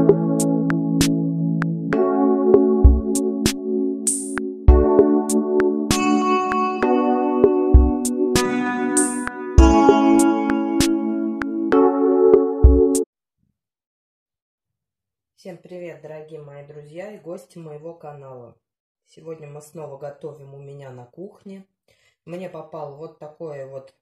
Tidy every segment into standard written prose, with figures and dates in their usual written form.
Всем привет, дорогие мои друзья и гости моего канала. Сегодня мы снова готовим у меня на кухне. Мне попал вот такое вот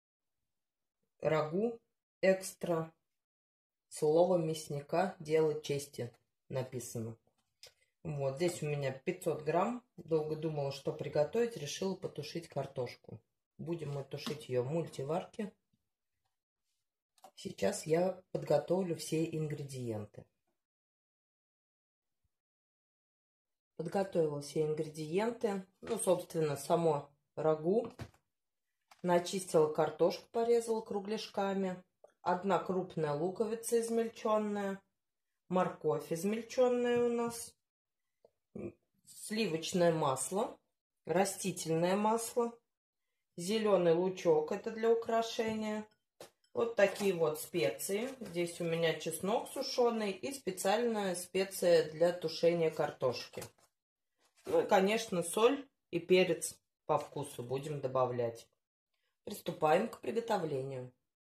рагу экстра с уловом мясника «Дело чести» написано. Вот здесь у меня 500 грамм. Долго думала, что приготовить, решила потушить картошку. Будем мы тушить ее в мультиварке. Сейчас я подготовлю все ингредиенты. Подготовила все ингредиенты. Ну, собственно, само рагу. Начистила картошку, порезала кругляшками. 1 крупная луковица измельченная. Морковь измельченная у нас. Сливочное масло. Растительное масло. Зеленый лучок, это для украшения. Вот такие вот специи. Здесь у меня чеснок сушеный и специальная специя для тушения картошки. Ну и, конечно, соль и перец по вкусу будем добавлять. Приступаем к приготовлению.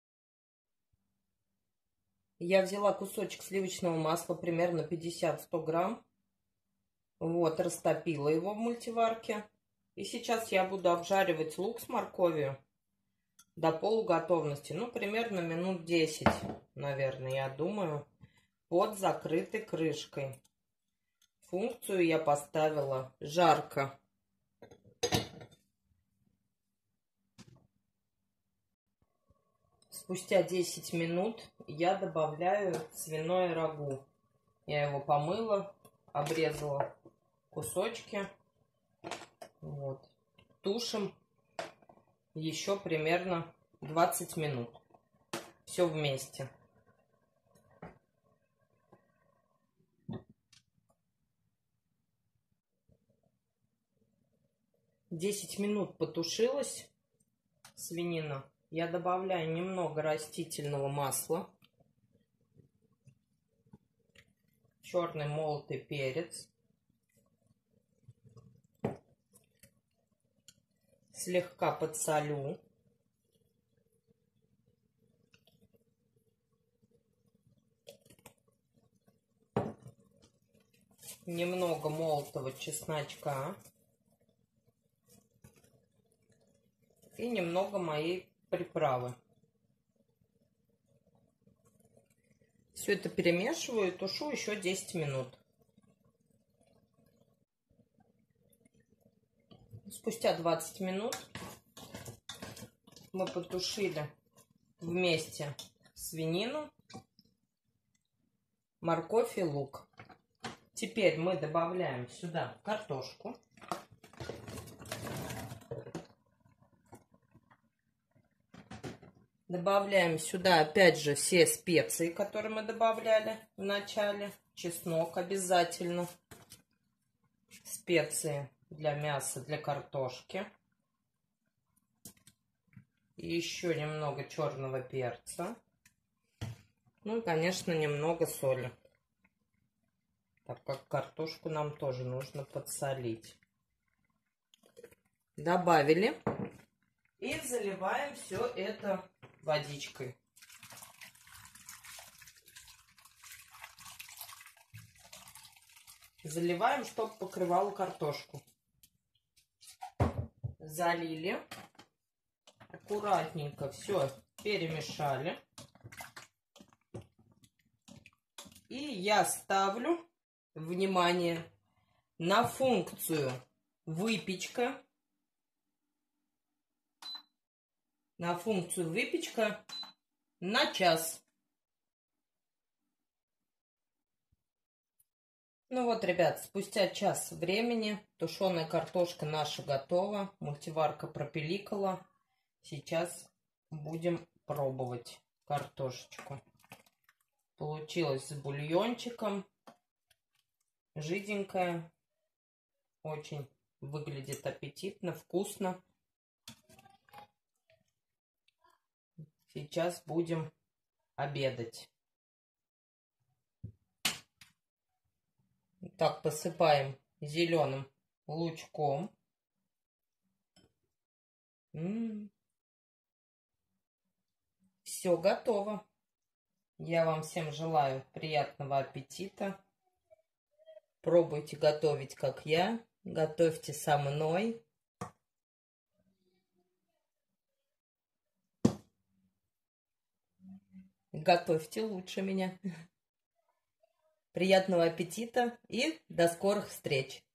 Я взяла кусочек сливочного масла, примерно 50-100 грамм. Вот, растопила его в мультиварке. И сейчас я буду обжаривать лук с морковью до полуготовности. Ну, примерно минут 10, наверное, я думаю, под закрытой крышкой. Функцию я поставила жарко. Спустя 10 минут я добавляю свиное рагу. Я его помыла, обрезала кусочки. Вот. Тушим еще примерно 20 минут. Все вместе. Десять минут потушилась свинина. Я добавляю немного растительного масла, черный молотый перец, слегка подсолю, немного молотого чесночка и немного моей приправы. Все это перемешиваю и тушу еще 10 минут. Спустя 20 минут мы потушили вместе свинину, морковь и лук. Теперь мы добавляем сюда картошку. Добавляем сюда опять же все специи, которые мы добавляли в начале. Чеснок обязательно. Специи для мяса, для картошки. И еще немного черного перца. Ну и, конечно, немного соли. Так как картошку нам тоже нужно подсолить. Добавили. И заливаем все это водичкой. Заливаем, чтобы покрывало картошку. Залили. Аккуратненько все перемешали. И я ставлю, внимание, на функцию выпечка. На функцию выпечка на час. Ну вот, ребят, спустя час времени тушеная картошка наша готова. Мультиварка пропиликала. Сейчас будем пробовать картошечку. Получилось с бульончиком. Жиденькая. Очень выглядит аппетитно, вкусно. Сейчас будем обедать. Так, посыпаем зеленым лучком. Все готово. Я вам всем желаю приятного аппетита. Пробуйте готовить, как я. Готовьте со мной. Готовьте лучше меня. Приятного аппетита и до скорых встреч!